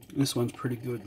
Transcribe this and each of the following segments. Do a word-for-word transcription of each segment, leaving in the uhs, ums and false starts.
This one's pretty good.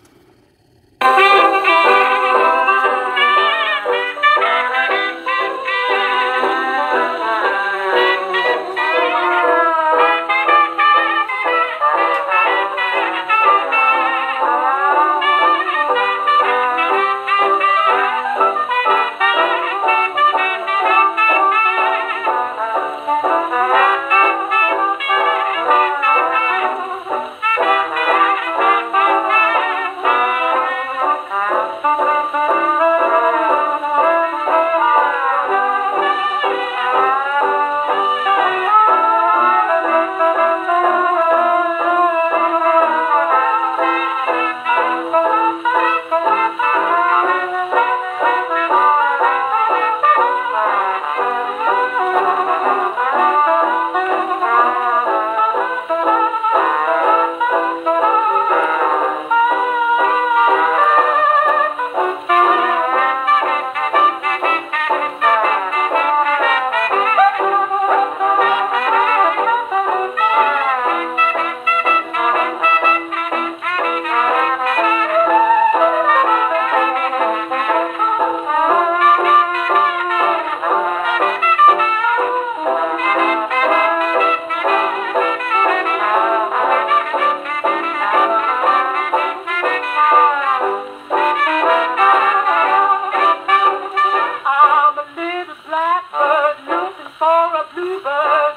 I'm a little blackbird looking for a bluebird.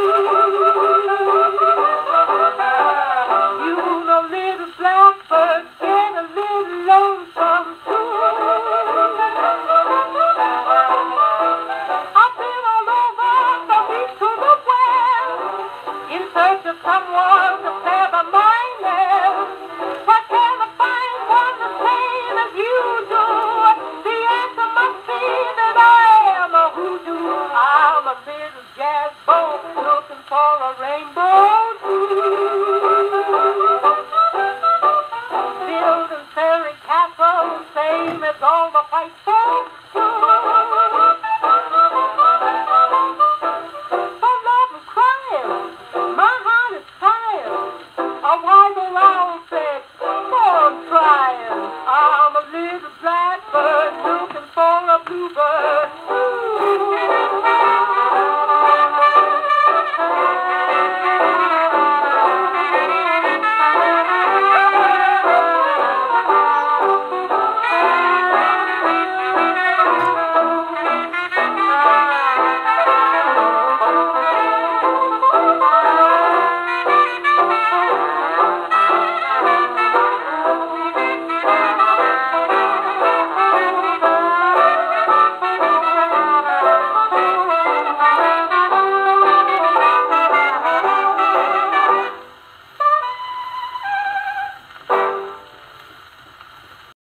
You know, little blackbird, get a little lonesome too. I've been all over from east to the west in search of someone to clever my nest. But can I find one the same as you do? The answer must be that I am a hoodoo. I'm a little jazz boat looking for a rainbow too. Building fairy castles, same as all the white folks do. For love and crying, my heart is tired. A wise old owl said, go on trying. I'm a little blackbird looking for a bluebird.